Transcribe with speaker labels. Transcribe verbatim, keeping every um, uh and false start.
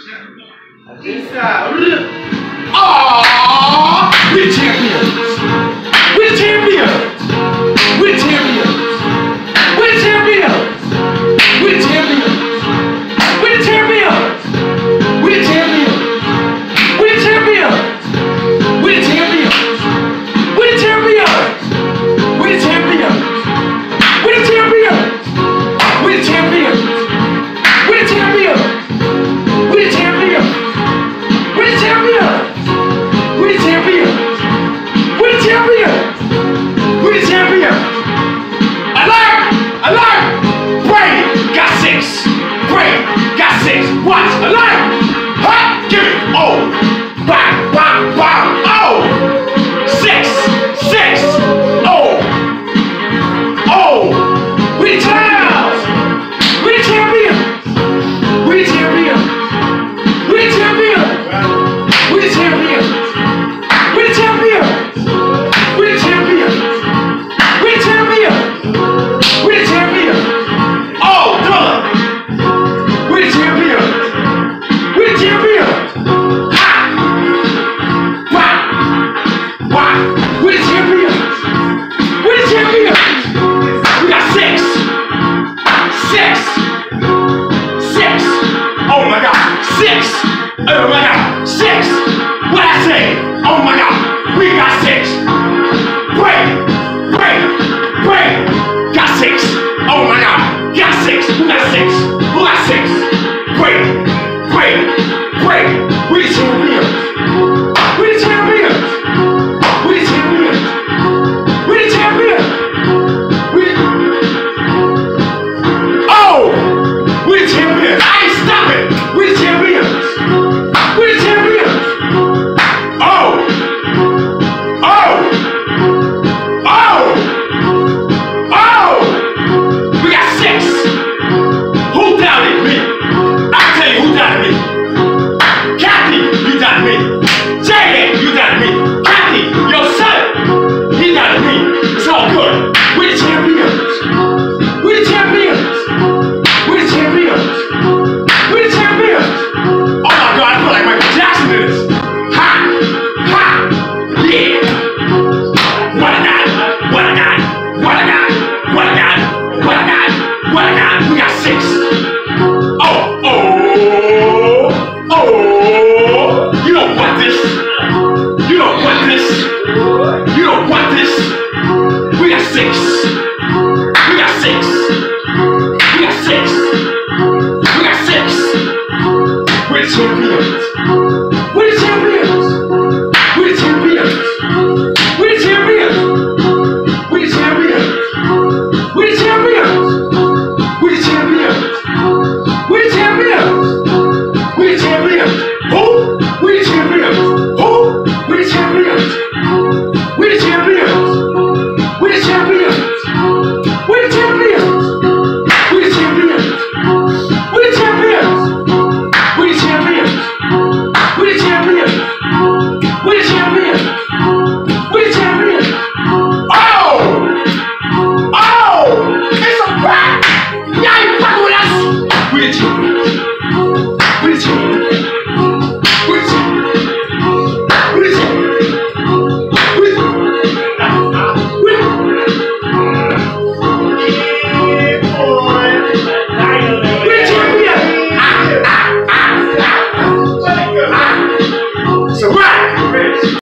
Speaker 1: Eastside. Aww, we the champions. We the champions. We the champions. We the champions. We the champions. We the champions. We the champions. We the champions. We the champions. We the champions. We the champions. We the champions. We the champions. We the champions. We the champions. We the champions. We the champions. We the champions. We the champions. Alert! Alert! Brady got six. Brady got six. Watch. Alert! Hot. Give it. Oh. Bang. Bang. Bang. Oh. Six. Six. Oh. Oh. We the champions. We the champions. We the champions. We the champions. We the champions. We the champions. We the champions. We the champions. We the champions. Oh, done. We the champions. We the champions. Ha! Wah! Wah! We the champions. We the champions. We got six. Six. Six. Oh my God. Six. Oh my God. Six. What I say? Oh my God. We got six. Break. Break. Break. Got six. Oh my God. Got six. Who got six? Who got six? Break. Break. Break. We the champions. We the champions. We the champions. We the champions. We Oh! We the champions. I ain't stopping. We the champions. We the champions. Oh! Oh! Oh! Oh! We got six. Who doubted me? I'll tell you who doubted me. Kathy, you doubted me. Jay, you doubted me. Kathy, your son, he doubted me. It's all good. We the champions. We the champions. We the champions. We the champions. Oh my God, I feel like Michael Jackson in this. Ha! Ha! Yeah! What I got? What I got? What I got? What I got? What I got? What I got? We got six. Oh! Oh! Oh! You don't want this. You don't want this. You don't want this. We got six. We got six. We got six. We got six. We're the champions. We're the champions. We're the champions. We're the champions. We're the champions. We're the champions. We're the champions. We're the champions. We're the champions. Who? We're the champions. Who? We're the champions. We're the champions. We're the champions. We're the champions. We're the champions. We're the champions. We're the champions. We're the champions. We're the champions. We're the champions. Oh! Oh! It's a wrap! Y'all ain't fucking with us! We're the champions.